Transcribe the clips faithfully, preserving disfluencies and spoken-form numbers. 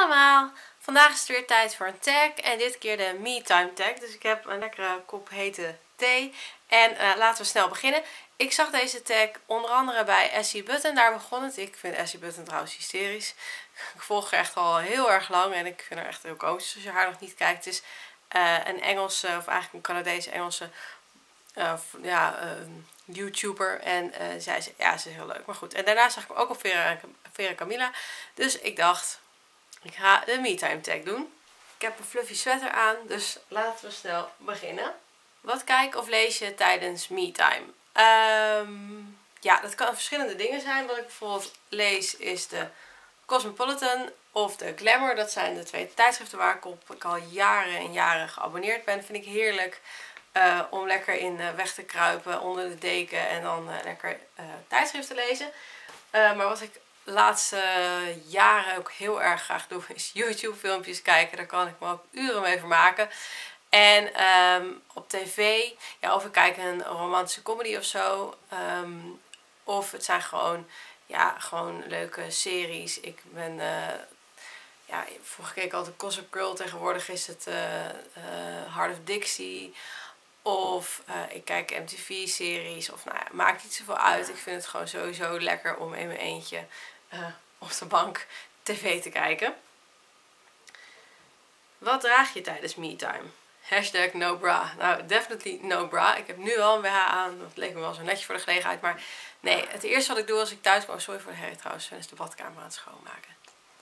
allemaal! Vandaag is het weer tijd voor een tag en dit keer de me-time tag. Dus ik heb een lekkere kop hete thee en uh, laten we snel beginnen. Ik zag deze tag onder andere bij Essie Button, daar begon het. Ik vind Essie Button trouwens hysterisch. Ik volg haar echt al heel erg lang en ik vind haar echt heel komisch als je haar nog niet kijkt. Het is uh, een Engelse, of eigenlijk een Canadese Engelse uh, ja, uh, YouTuber en uh, zij is, ja, ze is heel leuk. Maar goed, en daarna zag ik hem ook op Vera, Vera Camilla. Dus ik dacht, ik ga de me-time tag doen. Ik heb een fluffy sweater aan, dus laten we snel beginnen. Wat kijk of lees je tijdens me-time? Um, ja, dat kan verschillende dingen zijn. Wat ik bijvoorbeeld lees is de Cosmopolitan of de Glamour. Dat zijn de twee tijdschriften waar ik op ik al jaren en jaren geabonneerd ben. Dat vind ik heerlijk uh, om lekker in uh, weg te kruipen onder de deken en dan uh, lekker uh, tijdschriften lezen. Uh, maar wat ik de laatste jaren ook heel erg graag doe is YouTube filmpjes kijken. Daar kan ik me ook uren mee vermaken. En um, op tv, ja, of ik kijk een romantische comedy of zo. Um, of het zijn gewoon, ja, gewoon leuke series. Ik ben, uh, ja, vroeger keek ik altijd Gossip Girl. Tegenwoordig is het uh, uh, Heart of Dixie. Of uh, ik kijk M T V-series. Of nou ja, maakt niet zoveel uit. Ik vind het gewoon sowieso lekker om in mijn eentje uh, op de bank tv te kijken. Wat draag je tijdens me-time? Hashtag no bra. Nou, definitely no bra. Ik heb nu wel een B H aan. Dat leek me wel zo netjes voor de gelegenheid. Maar nee, het eerste wat ik doe als ik thuis kom... Oh, sorry voor de herrie trouwens. Dan is de badkamer aan het schoonmaken.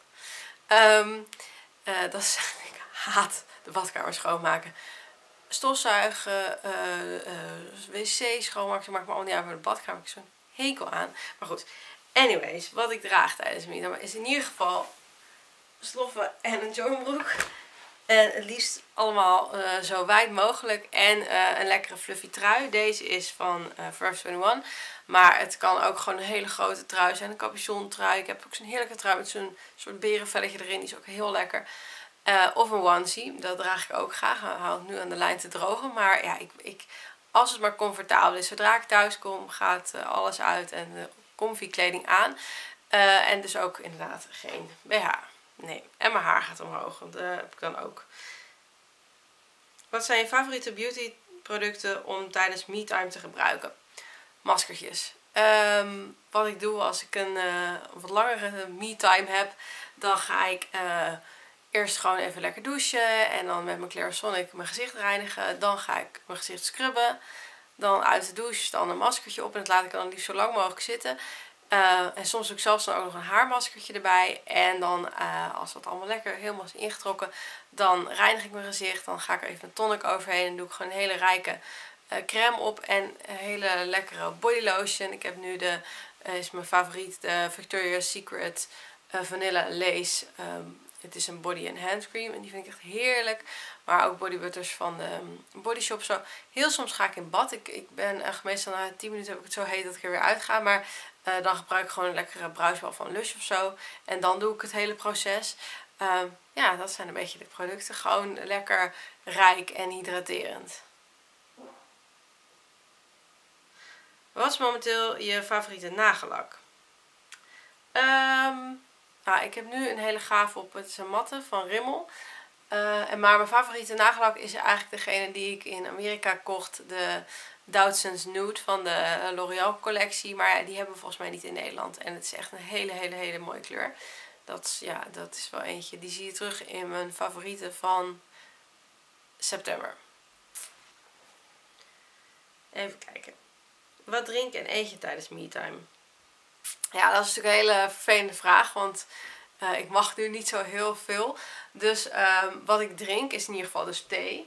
Um, uh, dat is... Ik haat de badkamer schoonmaken. Stofzuigen, uh, uh, wc schoonmaken. Ze maakt me allemaal niet uit voor de badkamer. Ik heb zo'n hekel aan. Maar goed. Anyways, wat ik draag tijdens me is in ieder geval sloffen en een joggingbroek. En het liefst allemaal uh, zo wijd mogelijk. En uh, een lekkere fluffy trui. Deze is van uh, Forever eenentwintig. Maar het kan ook gewoon een hele grote trui zijn. Een capuchon trui. Ik heb ook zo'n heerlijke trui met zo'n soort berenvelletje erin. Die is ook heel lekker. Uh, of een onesie. Dat draag ik ook graag. Ik hou het nu aan de lijn te drogen. Maar ja, ik, ik, als het maar comfortabel is. Zodra ik thuis kom gaat uh, alles uit. En de comfy kleding aan. Uh, en dus ook inderdaad geen B H. Nee, en mijn haar gaat omhoog, want dat heb ik dan ook. Wat zijn je favoriete beauty producten om tijdens me-time te gebruiken? Maskertjes. Um, wat ik doe als ik een uh, wat langere me-time heb, dan ga ik uh, eerst gewoon even lekker douchen. En dan met mijn Clarisonic mijn gezicht reinigen. Dan ga ik mijn gezicht scrubben. Dan uit de douche, dan een maskertje op. En dat laat ik dan liefst zo lang mogelijk zitten. Uh, en soms doe ik zelfs dan ook nog een haarmaskertje erbij. En dan, uh, als dat allemaal lekker helemaal is ingetrokken, dan reinig ik mijn gezicht. Dan ga ik er even een tonic overheen en doe ik gewoon een hele rijke uh, crème op. En een hele lekkere body lotion. Ik heb nu de, uh, is mijn favoriet, de Victoria's Secret uh, Vanilla Lace. Um, het is een body and hand cream en die vind ik echt heerlijk. Maar ook body butters van de um, Body Shop. Zo. Heel soms ga ik in bad. Ik, ik ben uh, meestal na tien minuten heb ik het zo heet dat ik er weer uit ga. Maar Uh, dan gebruik ik gewoon een lekkere bruisbal van Lush of zo. En dan doe ik het hele proces. Uh, ja, dat zijn een beetje de producten. Gewoon lekker rijk en hydraterend. Wat is momenteel je favoriete nagellak? Um, nou, ik heb nu een hele gaaf op. Het is een matte van Rimmel. Uh, en maar mijn favoriete nagellak is eigenlijk degene die ik in Amerika kocht. De Doudson's Nude van de L'Oreal collectie. Maar ja, die hebben we volgens mij niet in Nederland. En het is echt een hele, hele, hele mooie kleur. Dat is, ja, dat is wel eentje. Die zie je terug in mijn favorieten van september. Even kijken. Wat drink en eet je tijdens me-time? Ja, dat is natuurlijk een hele vervelende vraag. Want uh, ik mag nu niet zo heel veel. Dus uh, wat ik drink is in ieder geval dus thee.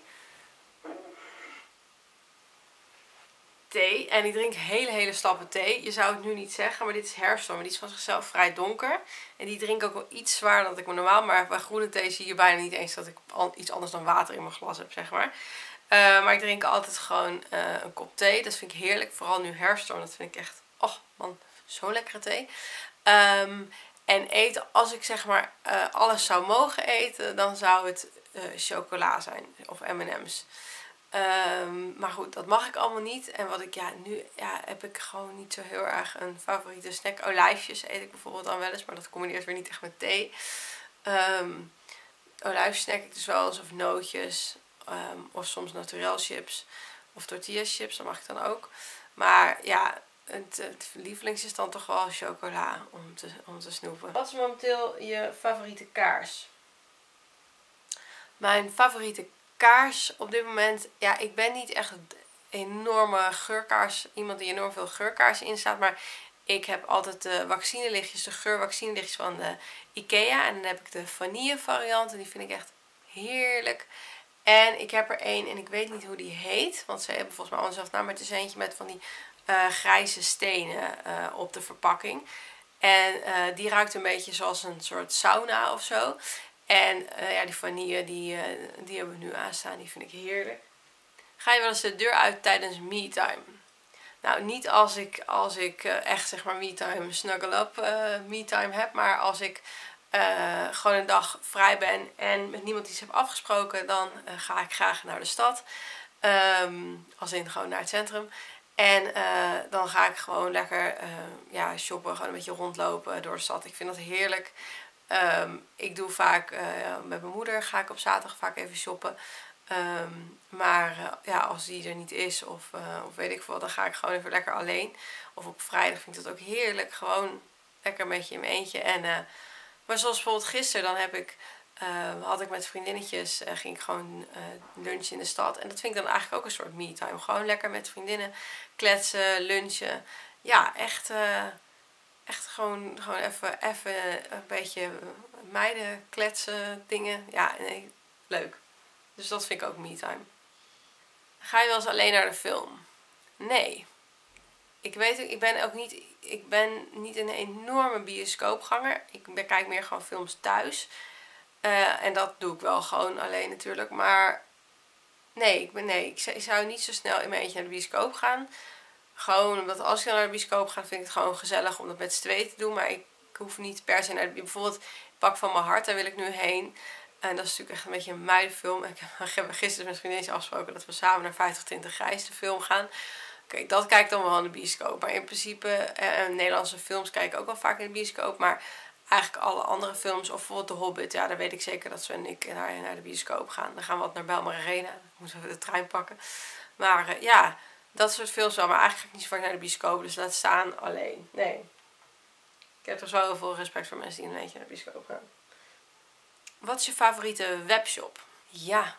Thee. En ik drink hele hele slappe thee. Je zou het nu niet zeggen, maar dit is herfststorm. Die is van zichzelf vrij donker. En die drink ik ook wel iets zwaarder dan ik me normaal. Maar bij groene thee zie je bijna niet eens dat ik iets anders dan water in mijn glas heb, zeg maar. Uh, maar ik drink altijd gewoon uh, een kop thee. Dat vind ik heerlijk. Vooral nu herfststorm. Dat vind ik echt, oh man, zo'n lekkere thee. Um, en eten, als ik zeg maar uh, alles zou mogen eten, dan zou het uh, chocola zijn. Of M en M's. Um, maar goed, dat mag ik allemaal niet. En wat ik, ja, nu ja, heb ik gewoon niet zo heel erg een favoriete snack. Olijfjes eet ik bijvoorbeeld dan wel eens, maar dat combineert weer niet echt met thee. Um, olijf snack ik dus wel eens, of nootjes. Um, of soms naturel chips. Of tortilla chips, dat mag ik dan ook. Maar ja, het, het lievelings is dan toch wel chocola om te, om te snoepen. Wat is momenteel je favoriete kaars? Mijn favoriete kaars op dit moment, ja, ik ben niet echt een enorme geurkaars, iemand die enorm veel geurkaars instaat, maar ik heb altijd de vaccinelichtjes, de geurvaccinelichtjes van de Ikea. En dan heb ik de vanille variant en die vind ik echt heerlijk. En ik heb er één en ik weet niet hoe die heet, want ze hebben volgens mij allemaal dezelfde naam, maar het is eentje met van die uh, grijze stenen uh, op de verpakking. En uh, die ruikt een beetje zoals een soort sauna of zo. En uh, ja, die vanille, die, uh, die hebben we nu aanstaan. Die vind ik heerlijk. Ga je wel eens de deur uit tijdens me-time? Nou, niet als ik, als ik uh, echt zeg maar me-time, snuggle up uh, me-time heb. Maar als ik uh, gewoon een dag vrij ben en met niemand iets heb afgesproken, dan uh, ga ik graag naar de stad. Um, als in gewoon naar het centrum. En uh, dan ga ik gewoon lekker uh, ja, shoppen, gewoon een beetje rondlopen door de stad. Ik vind dat heerlijk. Um, ik doe vaak, uh, met mijn moeder ga ik op zaterdag vaak even shoppen. Um, maar uh, ja, als die er niet is of, uh, of weet ik veel, dan ga ik gewoon even lekker alleen. Of op vrijdag vind ik dat ook heerlijk. Gewoon lekker een beetje in mijn eentje. En, uh, maar zoals bijvoorbeeld gisteren, dan heb ik, uh, had ik met vriendinnetjes, uh, ging ik gewoon uh, lunchen in de stad. En dat vind ik dan eigenlijk ook een soort me-time. Gewoon lekker met vriendinnen kletsen, lunchen. Ja, echt... Uh, Echt gewoon, gewoon even, even een beetje meiden, kletsen, dingen. Ja, nee, leuk. Dus dat vind ik ook me-time. Ga je wel eens alleen naar de film? Nee. Ik weet ik ben ook niet, ik ben niet een enorme bioscoopganger. Ik ben, kijk meer gewoon films thuis. Uh, en dat doe ik wel gewoon alleen natuurlijk. Maar nee, ik, ben, nee, ik zou niet zo snel in mijn eentje naar de bioscoop gaan. Gewoon omdat als ik dan naar de bioscoop ga, vind ik het gewoon gezellig om dat met z'n tweeën te doen. Maar ik hoef niet per se naar de bioscoop. Bijvoorbeeld Pak van mijn hart, daar wil ik nu heen. En dat is natuurlijk echt een beetje een meidenfilm. Ik heb gisteren met vriendinnetje afgesproken dat we samen naar vijftig twintig Grijs de film gaan. Kijk, dat kijk ik dan wel in de bioscoop. Maar in principe, eh, Nederlandse films kijk ik ook wel vaak in de bioscoop. Maar eigenlijk alle andere films, of bijvoorbeeld The Hobbit, ja, dan weet ik zeker dat Sven en ik naar, naar de bioscoop gaan. Dan gaan we wat naar Bijlmer Arena. Dan moeten we de trein pakken. Maar uh, ja... Dat soort films wel, maar eigenlijk ga ik niet zo vaak naar de bioscoop. Dus laat staan alleen. Nee. Ik heb er zo heel veel respect voor mensen die een eentje naar de bioscoop gaan. Wat is je favoriete webshop? Ja.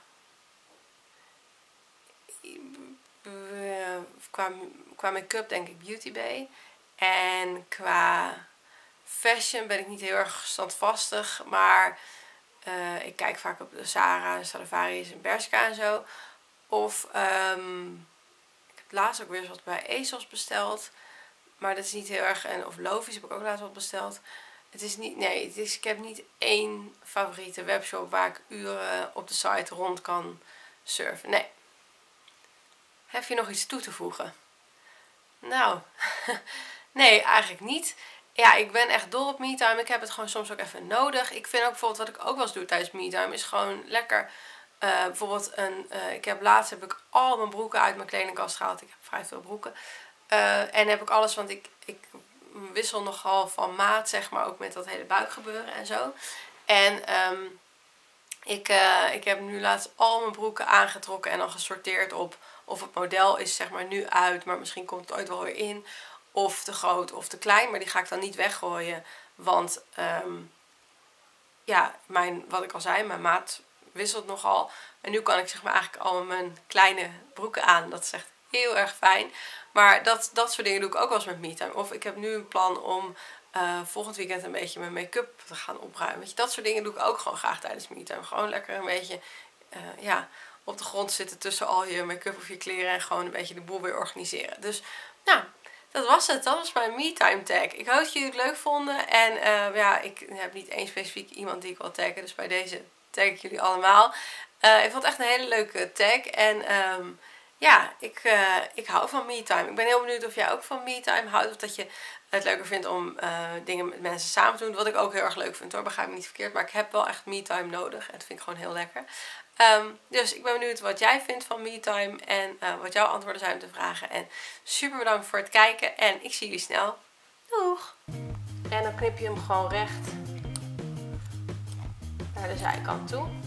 Qua, qua make-up denk ik Beauty Bay. En qua fashion ben ik niet heel erg standvastig. Maar uh, ik kijk vaak op de Zara, Stradivarius en Bershka en zo. Of... Um, laatst ook weer eens wat bij ASOS besteld. Maar dat is niet heel erg. En of Lovies heb ik ook laatst wat besteld. Het is niet, nee, het is, ik heb niet één favoriete webshop waar ik uren op de site rond kan surfen. Nee. Heb je nog iets toe te voegen? Nou, nee, eigenlijk niet. Ja, ik ben echt dol op me-time. Ik heb het gewoon soms ook even nodig. Ik vind ook bijvoorbeeld, wat ik ook wel eens doe tijdens me-time, is gewoon lekker... Uh, bijvoorbeeld, een, uh, ik heb laatst heb ik al mijn broeken uit mijn kledingkast gehaald. Ik heb vrij veel broeken. Uh, en heb ik alles, want ik, ik wissel nogal van maat, zeg maar, ook met dat hele buikgebeuren en zo. En um, ik, uh, ik heb nu laatst al mijn broeken aangetrokken en dan gesorteerd op of het model is, zeg maar, nu uit. Maar misschien komt het ooit wel weer in. Of te groot of te klein. Maar die ga ik dan niet weggooien. Want, um, ja, mijn, wat ik al zei, mijn maat wisselt nogal. En nu kan ik zeg maar eigenlijk al mijn kleine broeken aan. Dat is echt heel erg fijn. Maar dat, dat soort dingen doe ik ook wel eens met me-time. Of ik heb nu een plan om uh, volgend weekend een beetje mijn make-up te gaan opruimen. Weet je, dat soort dingen doe ik ook gewoon graag tijdens me-time. Gewoon lekker een beetje uh, ja, op de grond zitten tussen al je make-up of je kleren. En gewoon een beetje de boel weer organiseren. Dus nou, dat was het. Dat was mijn me-time tag. Ik hoop dat jullie het leuk vonden. En uh, ja, ik heb niet één specifiek iemand die ik wil taggen. Dus bij deze tag ik jullie allemaal. Uh, ik vond het echt een hele leuke tag. En um, ja, ik, uh, ik hou van me-time. Ik ben heel benieuwd of jij ook van me-time houdt. Of dat je het leuker vindt om uh, dingen met mensen samen te doen. Wat ik ook heel erg leuk vind hoor. Begrijp me niet verkeerd. Maar ik heb wel echt me-time nodig. En dat vind ik gewoon heel lekker. Um, dus ik ben benieuwd wat jij vindt van me-time. En uh, wat jouw antwoorden zijn op de vragen. En super bedankt voor het kijken. En ik zie jullie snel. Doeg! En dan knip je hem gewoon recht. naar de zijkant toe.